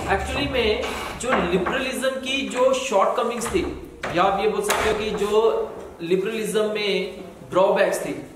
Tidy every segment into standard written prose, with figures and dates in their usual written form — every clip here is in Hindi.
एक्चुअली में जो लिबरलिज्म की जो शॉर्ट कमिंग्स थी, या आप ये बोल सकते हो कि जो लिबरलिज्म में ड्रॉबैक्स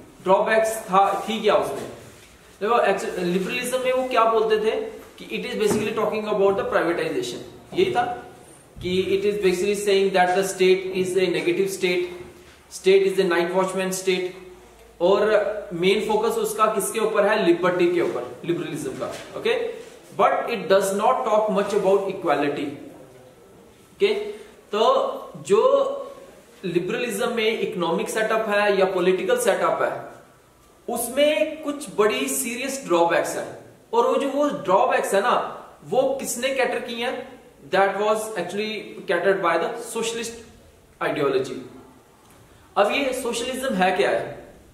थी क्या उसमें। देखो लिबरलिज्म में वो क्या बोलते थे कि it is basically talking about the privatization, यही था कि it is basically saying that the state is a negative state is a night watchman state, और मेन फोकस उसका किसके ऊपर है, लिबर्टी के ऊपर, लिबरलिज्म का। Okay, but it does not talk much about equality. Okay, तो जो लिबरलिज्म में इकोनॉमिक सेटअप है या पॉलिटिकल सेटअप है, उसमें कुछ बड़ी सीरियस ड्रॉबैक्स है, और वो ड्रॉबैक्स है ना, वो किसने कैटर की है, that was actually catered by the socialist ideology. अब ये सोशलिज्म है क्या है?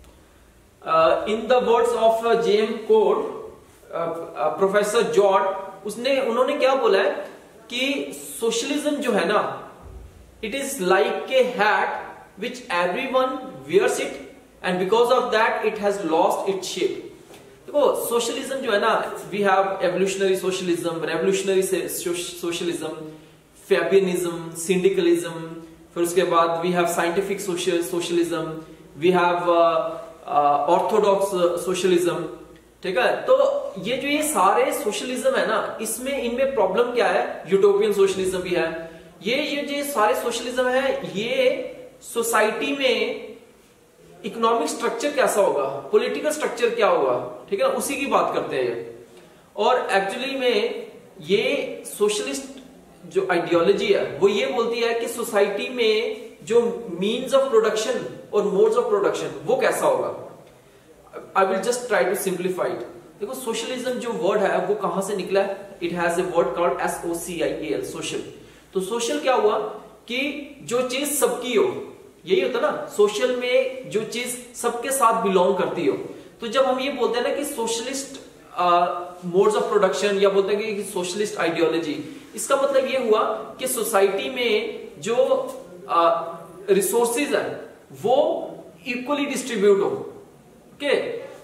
In the words of C E M Joad, professor Joad, उन्होंने क्या बोला है कि सोशलिज्म जो है ना, it is like a hat which everyone wears it, and because of that it has lost its shape. देखो सोशलिज्म जो है ना, we have evolutionary socialism, revolutionary socialism, Fabianism, syndicalism, फिर उसके बाद we have scientific socialism, we have orthodox socialism. ठीक है, तो ये सारे सोशलिज्म है ना, इनमें प्रॉब्लम क्या है, यूटोपियन सोशलिज्म भी है। ये जो सारे सोशलिज्म है, ये सोसाइटी में इकोनॉमिक स्ट्रक्चर कैसा होगा, पॉलिटिकल स्ट्रक्चर क्या होगा, ठीक है ना, उसी की बात करते हैं। और एक्चुअली में ये सोशलिस्ट जो आइडियोलॉजी है, वो ये बोलती है कि सोसाइटी में जो मीन्स ऑफ प्रोडक्शन और मोड्स ऑफ प्रोडक्शन वो कैसा होगा। I will just try to simplify it. देखो सोशलिज्म जो वर्ड है वो कहां से निकला है, it has a word called SOCIAL, social. तो सोशल क्या हुआ कि जो चीज सबकी हो, यही होता ना, सोशल में जो चीज सबके साथ बिलोंग करती हो। तो जब हम ये बोलते हैं ना कि सोशलिस्ट मोड्स ऑफ प्रोडक्शन, या बोलते हैं कि सोशलिस्ट आइडियोलॉजी, इसका मतलब ये हुआ कि सोसाइटी में जो रिसोर्सेज है वो इक्वली डिस्ट्रीब्यूट हो। ओके,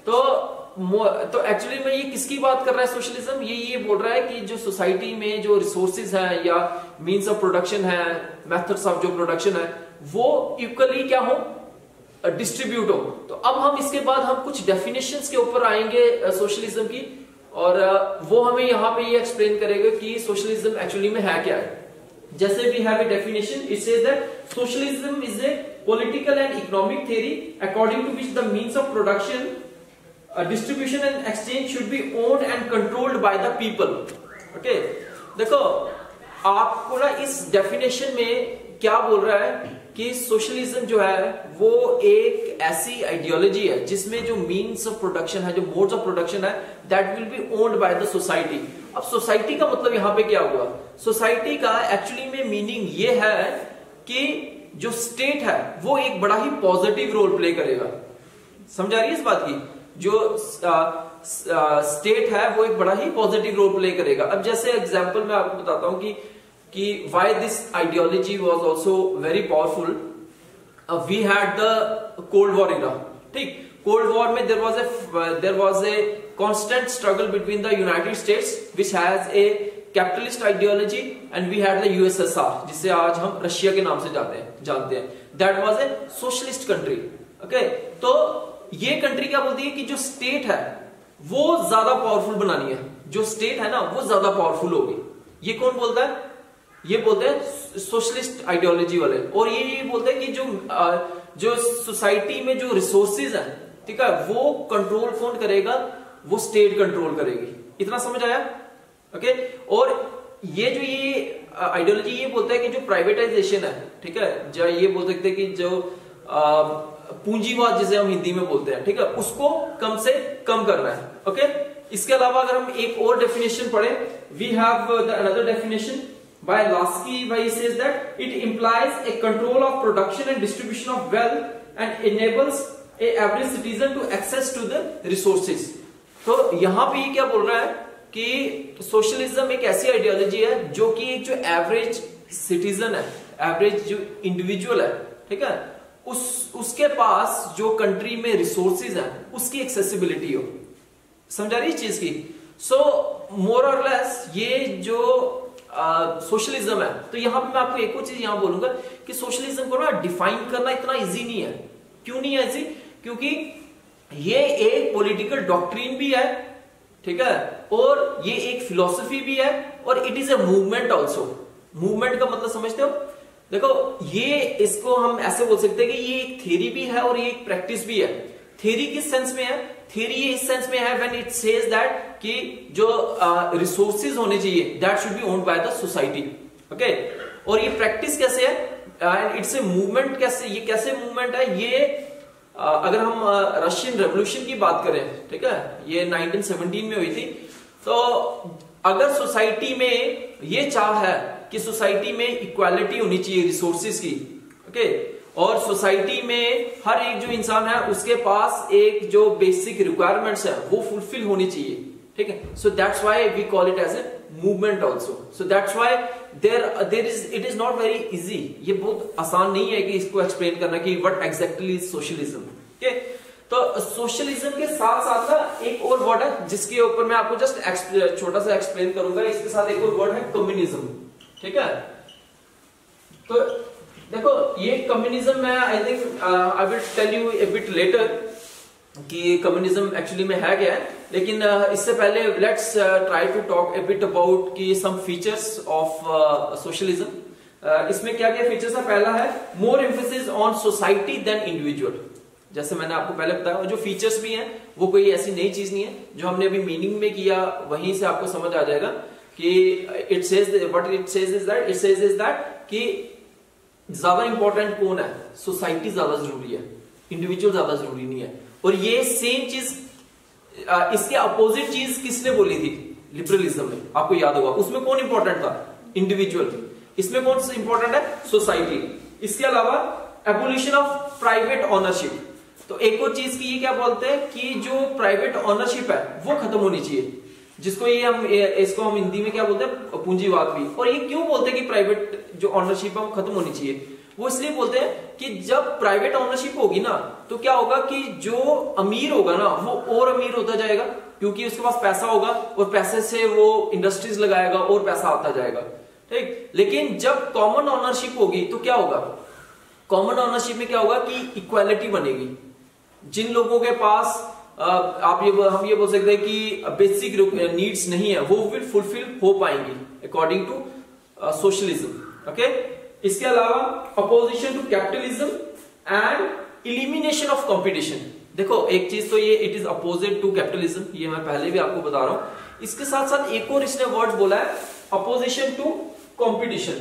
तो एक्चुअली में ये किसकी बात कर रहा है सोशलिज्म, ये बोल रहा है कि जो सोसाइटी में जो रिसोर्सेज है या मीन्स ऑफ प्रोडक्शन है, मेथड्स ऑफ जो प्रोडक्शन है, वो इक्वली क्या हो, डिस्ट्रीब्यूट हो। तो अब हम इसके बाद हम कुछ डेफिनेशंस के ऊपर आएंगे सोशलिज्म की, और वो हमें यहाँ पे ये एक्सप्लेन करेगा कि सोशलिज्म एक्चुअली में है क्या है। जैसे we have a definition, it says that socialism is a political and economic theory according to which the means of production, distribution and exchange should be owned and controlled by the people. Okay, देखो आपको ना इस डेफिनेशन में क्या बोल रहा है कि सोशलिज्म जो है वो एक ऐसी आइडियोलॉजी है जिसमें जो मीन्स ऑफ प्रोडक्शन है, जो मोड्स ऑफ प्रोडक्शन है, that will be owned by the society. अब सोसाइटी का मतलब यहां पे क्या हुआ, सोसाइटी का एक्चुअली में मीनिंग ये है कि जो स्टेट है वो एक बड़ा ही पॉजिटिव रोल प्ले करेगा। समझा रही है इस बात की, जो स्टेट है वो एक बड़ा ही पॉजिटिव रोल प्ले करेगा। अब जैसे एग्जांपल मैं आपको बताता हूं कि why this ideology was also very powerful. We had the Cold War era. ठीक, Cold War में there was a constant struggle between the United States, which has a capitalist ideology, and we had the USSR, जिसे आज हम रशिया के नाम से जानते हैं। That was a socialist country. Okay, तो ये कंट्री क्या बोलती है कि जो स्टेट है वो ज्यादा पावरफुल बनानी है, जो स्टेट है ना वो ज्यादा पावरफुल होगी। ये कौन बोलता है, ये बोलते हैं सोशलिस्ट आइडियोलॉजी वाले। और ये बोलते हैं कि जो सोसाइटी में जो रिसोर्सेज हैं, ठीक है, वो कंट्रोल कौन करेगा, वो स्टेट कंट्रोल करेगी। इतना समझ आया? ओके, और ये आइडियोलॉजी ये बोलता है कि जो प्राइवेटाइजेशन है, ठीक है, जो ये बोल सकते हैं कि जो पूंजीवाद जिसे हम हिंदी में बोलते हैं, ठीक है, उसको कम से कम करना है। ओके, इसके अलावा अगर हम एक और डेफिनेशन पढ़े, we have another definition by Lasky, where he says that it implies a control of production and distribution of wealth and enables a average citizen to access to the resources। तो यहां पे ये क्या बोल रहा है कि सोशलिज्म एक ऐसी आइडियोलॉजी है जो कि एक जो एवरेज सिटीजन है, एवरेज जो इंडिविजुअल है, ठीक है, उसके पास जो कंट्री में रिसोर्सेज है उसकी एक्सेसिबिलिटी हो। समझा रही इस चीज की? सो मोर और लेस ये जो सोशलिज्म है, तो यहां पे मैं आपको एक और चीज यहां बोलूंगा कि सोशलिज्म को ना डिफाइन करना इतना इजी नहीं है। क्यों नहीं है इजी? क्योंकि ये एक पॉलिटिकल डॉक्ट्रिन भी है, ठीक है, और ये एक फिलॉसफी भी है, और it is a movement also. Movement का मतलब समझते हो? देखो, ये इसको हम ऐसे बोल सकते हैं कि ये एक थ्योरी भी है और ये एक प्रैक्टिस भी है। थ्योरी किस सेंस में है? थ्योरी ये इस सेंस में है व्हेन इट सेज दैट कि जो रिसोर्सेज होने चाहिए that should be owned by the society, okay. और ये प्रैक्टिस कैसे है? It's a movement. कैसे? ये कैसे मूवमेंट है? ये अगर हम रशियन रेवोल्यूशन की बात करें, ठीक है, ये 1917 में हुई थी, तो अगर सोसाइटी में ये चाह है कि सोसाइटी में इक्वालिटी होनी चाहिए रिसोर्सेज की, ओके, और सोसाइटी में हर एक जो इंसान है उसके पास एक जो बेसिक रिक्वायरमेंट्स है वो फुलफिल होनी चाहिए, ठीक है। So that's why we call it as a movement also. So that's why there is it is not very easy. ये बहुत आसान नहीं है कि इसको एक्सप्लेन करना कि व्हाट एग्जैक्टली इज सोशलिज्म, ठीक है। तो सोशलिज्म के साथ साथ ना एक और वर्ड है जिसके ऊपर मैं आपको जस्ट छोटा सा एक्सप्लेन करूंगा। इसके साथ एक और वर्ड है कम्युनिज्म, ठीक है। तो देखो, ये कम्युनिज्म में I think I will tell you a bit later कि कम्युनिज्म एक्चुअली में है क्या है, लेकिन इससे पहले let's try to talk a bit about कि सम फीचर्स ऑफ सोशलिज्म। इसमें क्या क्या फीचर्स है? पहला है more emphasis on society than individual. जैसे मैंने आपको पहले बताया, जो फीचर्स भी हैं वो कोई ऐसी नई चीज नहीं है, जो हमने अभी मीनिंग में किया वहीं से आपको समझ आ जाएगा कि it says what it says is that कि ज्यादा इंपॉर्टेंट कौन है? सोसाइटी ज्यादा जरूरी है, इंडिविजुअल ज्यादा जरूरी नहीं है। और ये सेम चीज, इसके अपोजिट चीज किसने बोली थी? लिबरलिज्म में, आपको याद होगा। उसमें कौन इंपॉर्टेंट था? इंडिविजुअल। इसमें कौन सा इंपॉर्टेंट है? सोसाइटी। इसके अलावा एबोलिशन ऑफ प्राइवेट ऑनरशिप। तो एक और चीज की ये क्या बोलते हैं कि जो प्राइवेट ऑनरशिप है वो खत्म होनी चाहिए, जिसको इसको हम हिंदी में क्या बोलते हैं? पूंजीवाद भी। और ये क्यों बोलते हैं कि प्राइवेट जो ऑनरशिप है वो खत्म होनी चाहिए? वो इसलिए बोलते हैं कि जब प्राइवेट ऑनरशिप होगी ना, तो क्या होगा कि जो अमीर होगा ना वो और अमीर होता जाएगा, क्योंकि उसके पास पैसा होगा और पैसे से वो इंडस्ट्रीज लगाएगा और पैसा आता जाएगा, ठीक। लेकिन जब कॉमन ऑनरशिप होगी तो क्या होगा? कॉमन ऑनरशिप में क्या होगा कि इक्वालिटी बनेगी। जिन लोगों के पास हम ये बोल सकते हैं कि बेसिक नीड्स नहीं है, वो विल फुलफिल हो पाएंगी अकॉर्डिंग टू सोशलिज्म, ओके। इसके अलावा opposition to capitalism and elimination of competition. देखो, एक चीज तो ये it is opposite to capitalism, ये मैं पहले भी आपको बता रहा हूं। इसके साथ साथ एक और इसने वर्ड बोला है, अपोजिशन टू कंपटीशन।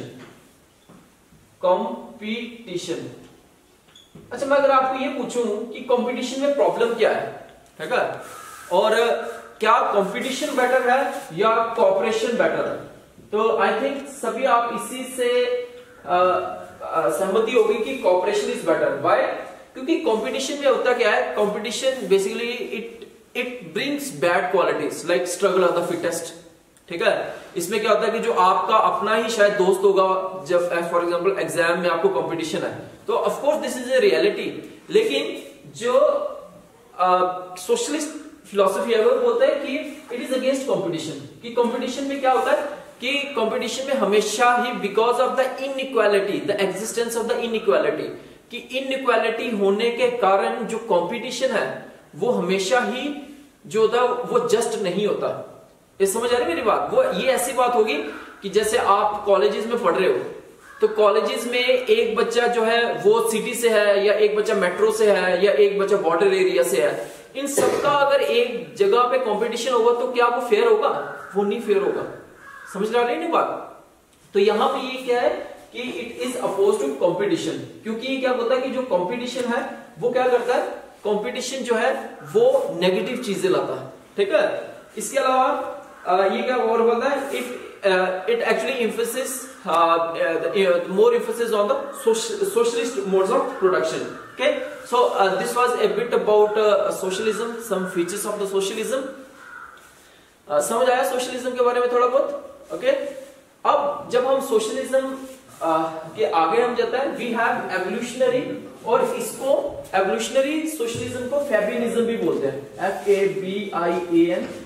कंपटीशन। अच्छा, मैं अगर आपको ये पूछूं कि कंपटीशन में प्रॉब्लम क्या है, ठीक है, और क्या कंपटीशन बेटर है या कोऑपरेशन बेटर है, तो आई थिंक सभी आप इसी से सहमति होगी कि कोऑपरेशन इज बेटर। व्हाई? क्योंकि कंपटीशन में होता क्या है? Competition basically it brings bad qualities like struggle of the fittest, ठीक है। इसमें क्या होता है कि जो आपका अपना ही शायद दोस्त होगा, जब फॉर एग्जांपल एग्जाम में आपको कंपटीशन है, तो of course this is a reality. लेकिन जो सोशलिस्ट फिलॉसफी है वो बोलता है कि इट इज अगेंस्ट कंपटीशन, कि कंपटीशन में क्या होता है कि कंपटीशन में हमेशा ही because of the inequality, the existence of the inequality, कि इनइक्वालिटी होने के कारण जो कंपटीशन है वो हमेशा ही जो होता है वो जस्ट नहीं होता। ये समझ आ रही मेरी बात? वो ये ऐसी बात होगी कि जैसे आप कॉलेजेस में पढ़ रहे हो, तो कॉलेजेस में एक बच्चा जो है वो सिटी से है, या एक बच्चा मेट्रो से है, या एक बच्चा बॉर्डर एरिया से है। इन सबका अगर एक जगह पे कंपटीशन होगा तो क्या वो फेयर होगा? वो नहीं फेयर होगा। समझ रहा नहीं बात? तो यहां पे ये क्या है कि it is oppose to competition, क्योंकि ये क्या बोलता है कि जो कंपटीशन है वो क्या करता है? कंपटीशन जो है वो नेगेटिव चीजें लाता है, ठीक है। इसके अलावा ये क्या और बोलता है? It actually emphasis more emphasis on the socialist modes of production. Okay, so this was a bit about socialism, some features of the socialism. समझ आया सोशलिज्म के बारे में थोड़ा बहुत? ओके, अब जब हम सोशलिज्म के आगे हम जाता है, वी हैव एवोल्यूशनरी, और इसको एवोल्यूशनरी सोशलिज्म को फेबिनिज्म भी बोलते हैं, FABIAN,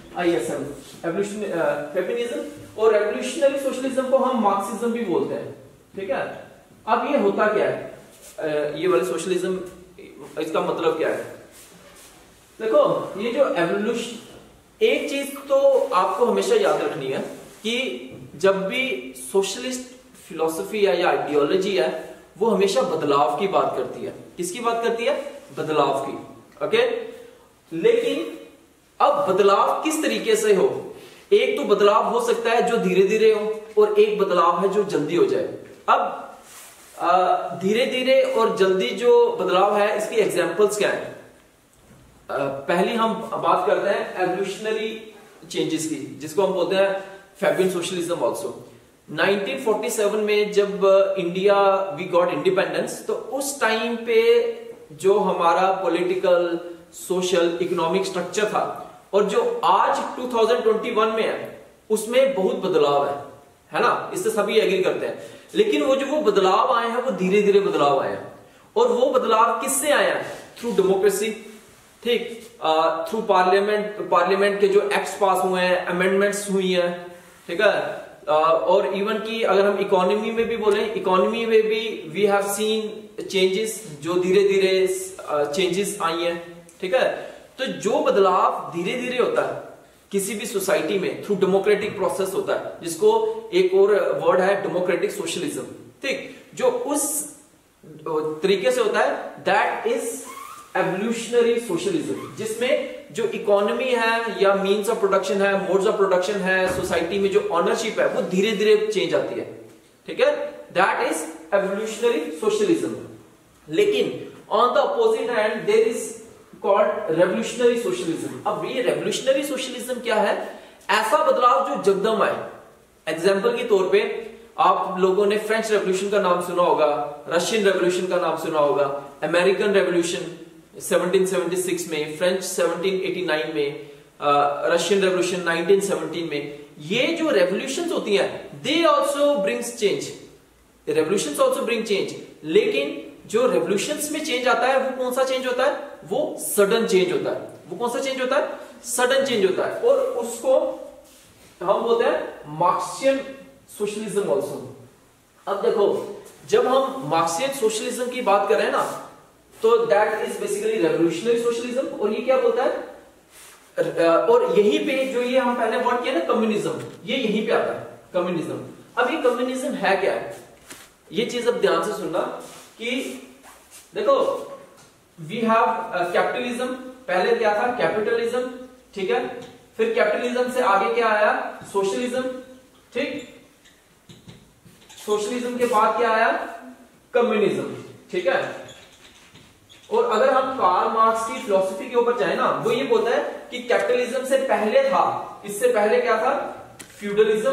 ISM, फेमिनिज्म, और रेवोल्यूशनरी सोशलिज्म को हम मार्क्सिज्म भी बोलते हैं, ठीक है। अब ये होता क्या है, ये वाले सोशलिज्म, इसका मतलब क्या है? देखो, ये जो एवोल्यूशन, एक चीज तो आपको हमेशा याद रखनी है कि जब भी सोशलिस्ट फिलॉसफी है या आइडियोलॉजी है, वो हमेशा बदलाव की बात करती है। किसकी बात करती है? बदलाव की, ओके। लेकिन अब बदलाव किस तरीके से हो? एक तो बदलाव हो सकता है जो धीरे धीरे हो, और एक बदलाव है जो जल्दी हो जाए। अब धीरे धीरे और जल्दी जो बदलाव है, इसकी एग्जांपल्स क्या है? पहली हम बात करते हैं एवोल्यूशनरी चेंजेस की, जिसको हम बोलते हैं फैबियन सोशलिज्म आल्सो। 1947 में जब इंडिया वी गॉट इंडिपेंडेंस, तो उस टाइम पे जो हमारा पॉलिटिकल, सोशल, इकोनॉमिक स्ट्रक्चर था, और जो आज 2021 में है, उसमें बहुत बदलाव है ना, इससे सभी एग्री करते हैं। लेकिन वो बदलाव आए हैं, वो धीरे धीरे बदलाव आए हैं, और वो बदलाव किससे आया है? थ्रू डेमोक्रेसी, ठीक, थ्रू पार्लियामेंट के जो एक्ट्स पास हुए हैं, अमेंडमेंट्स हुई हैं, ठीक है। और इवन की अगर हम इकोनॉमी में भी बोले, इकोनॉमी में भी वी हैव सीन चेंजेस, जो धीरे धीरे चेंजेस आई हैं, ठीक है। तो जो बदलाव धीरे धीरे होता है किसी भी सोसाइटी में, थ्रू डेमोक्रेटिक प्रोसेस होता है, जिसको एक और वर्ड है डेमोक्रेटिक सोशलिज्म, ठीक, जो उस तरीके से होता है, दैट इज एवोल्यूशनरी सोशलिज्म, जिसमें जो इकोनॉमी है या मीन्स ऑफ प्रोडक्शन है, मोड्स ऑफ प्रोडक्शन है, सोसाइटी में जो ऑनरशिप है, वो धीरे धीरे चेंज आती है, ठीक है। That is evolutionary socialism. लेकिन on the opposite hand there is called revolutionary socialism. अब ये रेवोल्यूशनरी सोशलिज्म क्या है? ऐसा बदलाव जो जगदम आए। एग्जाम्पल के तौर पे आप लोगों ने फ्रेंच रेवोल्यूशन का नाम सुना होगा, रशियन रेवोल्यूशन का नाम सुना होगा, अमेरिकन रेवोल्यूशन 1776 में, फ्रेंच 1789 में, रशियन रेवोल्यूशन 1917 में। ये जो रेवोल्यूशंस होती हैं, they also brings change, revolutions also bring change. लेकिन जो रेवोल्यूशंस में चेंज आता है, वो कौन सा चेंज होता है? वो सडन चेंज होता है। वो कौन सा चेंज होता है? सडन चेंज होता है, और उसको हम बोलते हैं मार्क्सियन सोशलिज्म आल्सो। अब देखो, जब हम मार्क्सियन सोशलिज्म की बात कर रहे हैं ना, तो that is basically revolutionary socialism. और ये क्या बोलता है? और यहीं पे जो ये हम पहले वर्ड किया ना, कम्युनिज्म, ये यहीं पे आता है, कम्युनिज्म। अब ये कम्युनिज्म है क्या है? ये चीज अब ध्यान से सुनना कि देखो, वी हैव कैपिटलिज्म, पहले क्या था? कैपिटलिज्म, ठीक है। फिर कैपिटलिज्म से आगे क्या आया? सोशलिज्म, ठीक। सोशलिज्म के बाद क्या आया? कम्युनिज्म, ठीक है। और अगर हम कार्ल मार्क्स की फिलॉसफी के ऊपर जाए ना, वो ये बोलता है कि कैपिटलिज्म से पहले था, इससे पहले क्या था? फ्यूडलिज्म,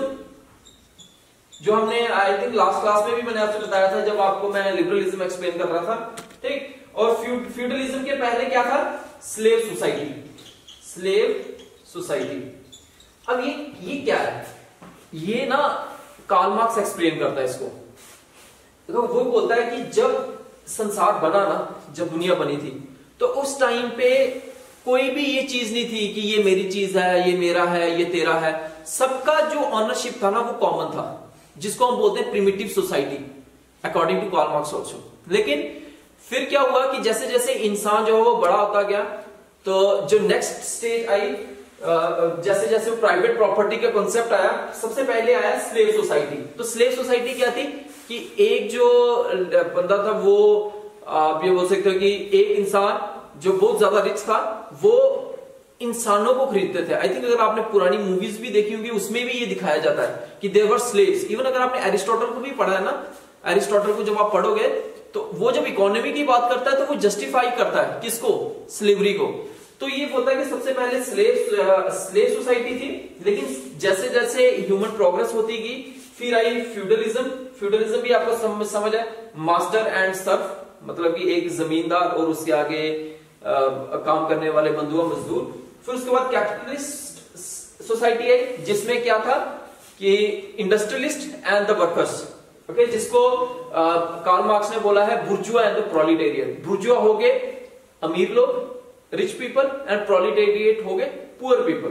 जो हमने आई थिंक लास्ट क्लास में भी मैंने आपसे बताया था, जब आपको मैं लिबरलिज्म एक्सप्लेन कर रहा था, ठीक। और फ्यूडलिज्म के पहले क्या था? Slave society, slave society. अब ये क्या है? ये ना कार्ल मार्क्स एक्सप्लेन करता है इसको। तो वो बोलता है कि जब संसार बना ना, जब दुनिया बनी थी, तो उस टाइम पे कोई भी ये चीज नहीं थी कि ये मेरी चीज है, ये मेरा है, ये तेरा है। सबका जो ऑनरशिप था ना, वो कॉमन था, जिसको हम बोलते हैं primitive society, according to Karl Marx also. लेकिन फिर क्या हुआ कि जैसे जैसे इंसान जो है वो बड़ा होता गया, तो जो नेक्स्ट स्टेज आई, जैसे जैसे प्राइवेट प्रॉपर्टी का कॉन्सेप्ट आया, सबसे पहले आया स्लेव सोसाइटी। तो स्लेव सोसाइटी क्या थी कि एक जो बंदा था, वो आप ये बोल सकते हो कि एक इंसान जो बहुत ज्यादा रिच था, वो इंसानों को खरीदते थे। आई थिंक अगर आपने पुरानी मूवीज भी देखी होंगी, उसमें भी ये दिखाया जाता है कि देयर वर स्लेव्स। इवन अगर आपने एरिस्टोटल को भी पढ़ा है ना, एरिस्टोटल को जब आप पढ़ोगे, तो वो जब इकोनॉमी की बात करता है, तो वो जस्टिफाई करता है किसको? स्लेवरी को। तो ये बोलता है कि सबसे पहले स्लेव सोसाइटी थी, लेकिन जैसे जैसे ह्यूमन प्रोग्रेस होती गई, फिर आई फ्यूडलिज्म। फ्यूडलिज्म भी आपको समझ है, मास्टर एंड सर्फ, मतलब कि एक जमींदार और उसके आगे काम करने वाले बंधुआ मजदूर। फिर उसके बाद कैपिटलिस्ट सोसाइटी आई, जिसमें क्या था कि industrialist and the workers, okay, जिसको कार्ल मार्क्स ने बोला है बुर्जुआ एंड द प्रोलिटेरियन। बुर्जुआ हो गए अमीर लोग, रिच पीपल, एंड प्रोलिटेरिएट हो गए पुअर पीपल।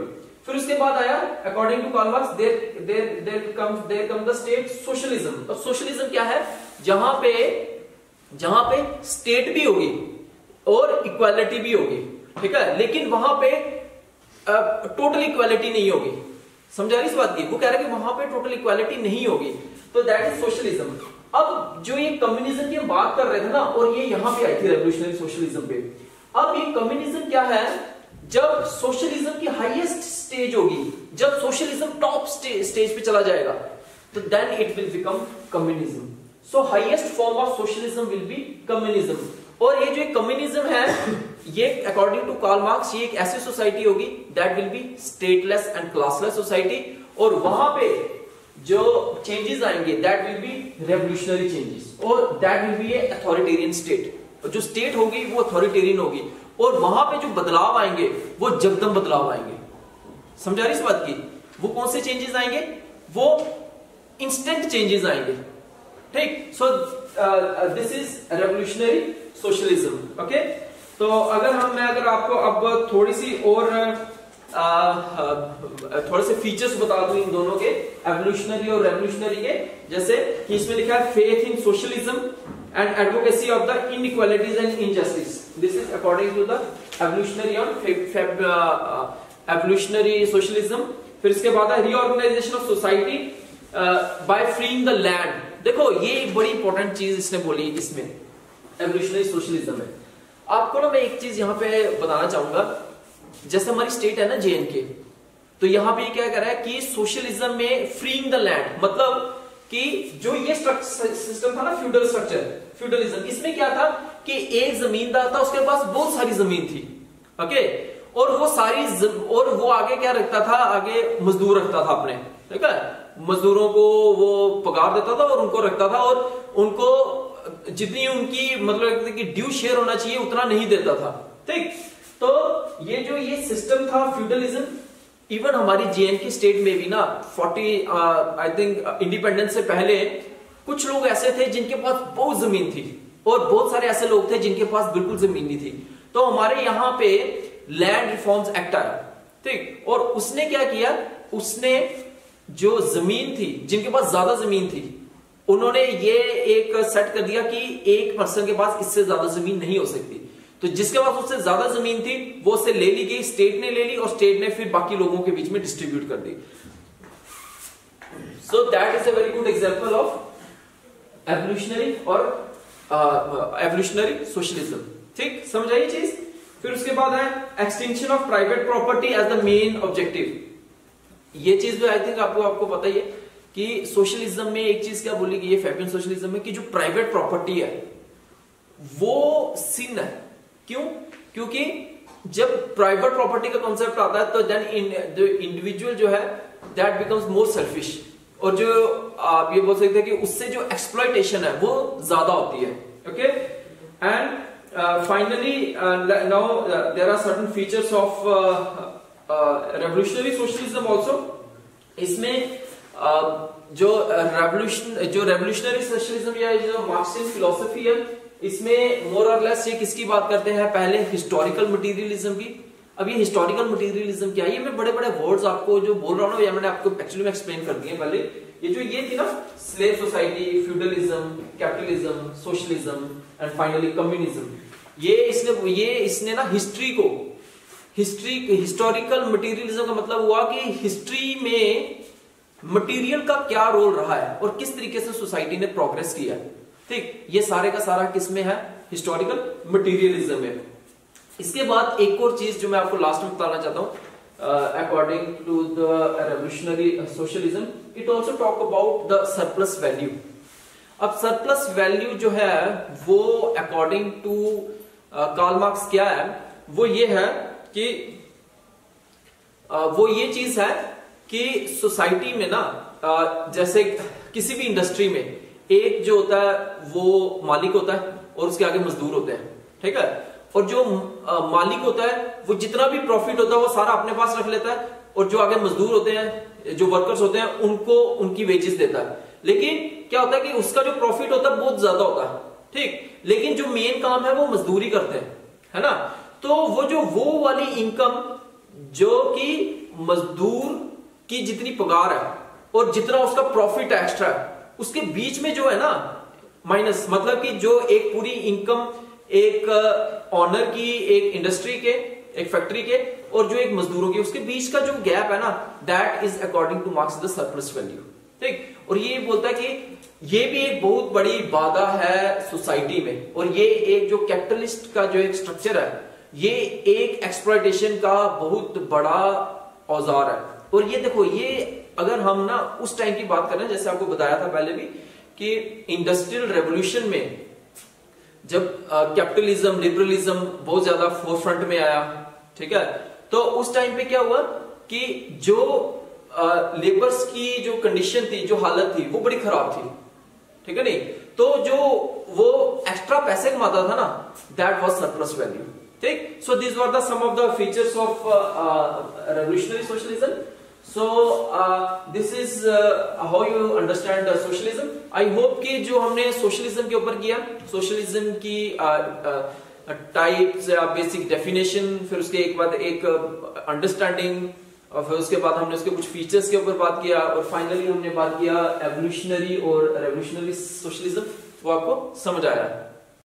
फिर उसके बाद आया according to Karl Marx there come the state socialism. और सोशलिज्म क्या है? जहां पे स्टेट भी होगी और इक्वालिटी भी होगी, ठीक है, लेकिन वहां पे टोटल इक्वालिटी नहीं होगी। समझा रही इस बात की? वो कह रहा है कि वहां पे टोटल इक्वालिटी नहीं होगी, तो दैट इज सोशलिज्म। अब जो ये कम्युनिज्म की हम बात कर रहे थे ना, और ये यहां पे आई थी रेवोल्यूशनरी सोशलिज्म पे। अब ये कम्युनिज्म क्या है? जब सोशलिज्म की हाईएस्ट स्टेज होगी, जब सोशलिज्म टॉप स्टेज पे चला जाएगा, तो then it will become communism. So highest form of socialism will be communism. और ये जो कम्युनिज्म है, ये अकॉर्डिंग टू कार्ल मार्क्स ये एक ऐसी सोसाइटी होगी that will be stateless and classless society, और वहां पे जो चेंजेस आएंगे that will be revolutionary changes, और that will be a authoritarian state. जो स्टेट होगी वो अथॉरिटेरियन होगी, और वहां पे जो बदलाव आएंगे वो जगदम बदलाव आएंगे। समझा रही इस बात की? वो कौन से चेंजेस आएंगे? वो इंस्टेंट चेंजेस आएंगे, ठीक। So this is revolutionary socialism. Okay, तो मैं अगर आपको अब थोड़ी सी और थोड़े से फीचर्स बता दूं इन दोनों के, एवोल्यूशनरी और रेवोल्यूशनरी के, जैसे कि इसमें लिखा है faith in socialism and advocacy of the inequalities and injustice. This is according to the evolutionary on evolutionary socialism. फिर इसके बाद है reorganization of society by freeing the land. देखो ये एक बड़ी इंपॉर्टेंट चीज इसने बोली इसमें, एवोल्यूशनरी सोशलिज्म में। आपको ना मैं एक चीज यहां पे बताना चाहूंगा, जैसे हमारी स्टेट है ना JNK, तो यहां पे क्या कर रहा है कि सोशलिज्म में फ्रीइंग द लैंड, मतलब कि जो ये सिस्टम था ना फ्यूडल स्ट्रक्चर, फ्यूडलिज्म, इसमें क्या था कि एक जमींदार था, उसके पास बहुत सारी जमीन थी, ओके, और वो आगे क्या रखता था? आगे मजदूर रखता था अपने, ठीक है, मजदूरों को वो पगार देता था और उनको रखता था, और उनको जितनी उनकी मतलब कि ड्यू शेयर होना चाहिए उतना नहीं देता था, ठीक। तो ये सिस्टम था फ्यूडलिज्म। इवन हमारी JNK स्टेट में भी ना 40 आई थिंक इंडिपेंडेंस से पहले कुछ लोग ऐसे थे जिनके पास बहुत जमीन थी, और बहुत सारे ऐसे लोग थे जिनके पास बिल्कुल जमीन नहीं थी। तो हमारे यहाँ पे लैंड रिफॉर्म्स एक्ट आया, ठीक, और उसने क्या किया? उसने जो जमीन थी, जिनके पास ज्यादा जमीन थी, उन्होंने ये एक सेट कर दिया कि एक पर्सन के पास इससे ज्यादा जमीन नहीं हो सकती। तो जिसके पास उससे ज्यादा जमीन थी वो उससे ले ली गई, स्टेट ने ले ली, और स्टेट ने फिर बाकी लोगों के बीच में डिस्ट्रीब्यूट कर दी। So that is a very good example of evolutionary और एवोल्यूशनरी सोशलिज्म, ठीक, समझ आई चीज। फिर उसके बाद है extension of private property as the main objective. ये चीज भी आई थिंक आपको पता ही है कि सोशलिज्म में एक चीज क्या बोली गई है फैबियन सोशलिज्म में, कि जो प्राइवेट प्रॉपर्टी है वो सिन है। क्यों? क्योंकि जब प्राइवेट प्रॉपर्टी का कॉन्सेप्ट आता है तो देन इंडिविजुअल जो है दैट बिकम्स मोर सेल्फिश, और जो आप ये बोल सकते हैं कि उससे जो एक्सप्लॉयटेशन है वो ज्यादा होती है, ओके। And finally now there are certain features of revolutionary socialism also. इसमें जो रेवोल्यूशनरी सोशलिज्म या जो मार्क्सियन फिलॉसफी है, इसमें मोर और लेस ये किसकी बात करते हैं? पहले हिस्टोरिकल मटेरियलिज्म की। अब ये हिस्टोरिकल मटेरियलिज्म क्या है? ये मैं बड़े बड़े वर्ड्स आपको जो बोल रहा हूँ या मैंने आपको एक्चुअली में एक्सप्लेन कर दिए पहले। ये थी ना slave society, feudalism, capitalism, socialism and finally communism. ये इसने ना हिस्टोरिकल मटेरियलिज्म का मतलब हुआ कि हिस्ट्री में मटेरियल का क्या रोल रहा है और किस तरीके से सोसाइटी ने प्रोग्रेस किया है, ठीक। ये सारे का सारा किसमें है? हिस्टोरिकल मटेरियलिज्म में। इसके बाद एक और चीज जो मैं आपको लास्ट में बताना चाहता हूं, according to the revolutionary socialism, it also talk about the surplus value. अब सरप्लस वैल्यू जो है वो अकॉर्डिंग टू कार्ल मार्क्स क्या है? वो ये है कि वो ये चीज है कि सोसाइटी में ना जैसे किसी भी इंडस्ट्री में एक जो होता है वो मालिक होता है और उसके आगे मजदूर होते हैं, ठीक है। और जो मालिक होता है वो जितना भी प्रॉफिट होता है वो सारा अपने पास रख लेता है, और जो आगे मजदूर होते हैं, जो वर्कर्स होते हैं, उनको उनकी वेजेस देता है। लेकिन क्या होता है कि उसका जो प्रॉफिट होता है बहुत ज्यादा होता है, ठीक, लेकिन जो मेन काम है वो मजदूरी करते हैं, है ना। तो वो वाली इनकम जो कि मजदूर की जितनी पगार है और जितना उसका प्रॉफिट एक्स्ट्रा है, उसके बीच में जो है ना माइनस, मतलब कि जो एक पूरी इनकम एक ऑनर की, एक इंडस्ट्री के, एक फैक्ट्री के, और जो एक मजदूरों की, उसके बीच का जो गैप है ना, that is according to Marx the surplus value. ठीक, और ये बोलता है कि ये भी एक बहुत बड़ी बाधा है सोसाइटी में, और ये एक जो कैपिटलिस्ट का जो एक स्ट्रक्चर है, ये एक एक्सप्लॉयटेशन का बहुत बड़ा औजार है। और ये देखो, ये अगर हम ना उस टाइम की बात करें, जैसे आपको बताया था पहले भी कि इंडस्ट्रियल रेवोल्यूशन में जब कैपिटलिज्म, लिबरलिज्म बहुत ज्यादा फोरफ्रंट में आया, ठीक है, तो उस टाइम पे क्या हुआ कि जो लेबर्स की जो कंडीशन थी, जो हालत थी, वो बड़ी खराब थी, ठीक है नहीं, तो जो वो एक्स्ट्रा पैसे कमाता था ना, दैट वाज सरप्लस वैल्यू। ठीक, so this were the some of the features of revolutionary socialism. So this is how you understand socialism. I hope कि जो हमने सोशलिज्म के ऊपर किया, सोशलिज्म की टाइप्स या बेसिक डेफिनेशन, फिर उसके एक बाद एक अंडरस्टैंडिंग, और फिर उसके बाद हमने उसके कुछ फीचर्स के ऊपर बात किया, और फाइनली हमने बात किया एवोल्यूशनरी और रेवोल्यूशनरी सोशलिज्म, वो आपको समझ आया है।